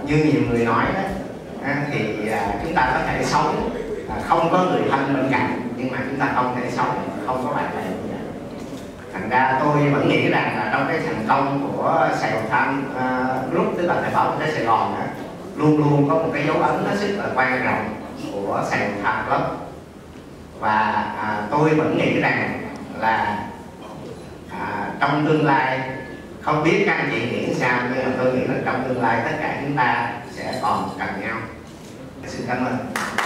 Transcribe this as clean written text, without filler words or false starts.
như nhiều người nói đó, thì chúng ta có thể sống không có người thân bên cạnh, nhưng mà chúng ta không thể sống không có bạn bè. Thành ra tôi vẫn nghĩ rằng là trong cái thành công của Saigon Times Club, tức là thời báo của Sài Gòn đó, luôn luôn có một cái dấu ấn hết sức là quan trọng của Saigon Times Club. Và tôi vẫn nghĩ rằng là trong tương lai, không biết các anh chị nghĩ sao, nhưng mà tôi nghĩ là trong tương lai tất cả chúng ta sẽ còn cần nhau. Xin cảm ơn.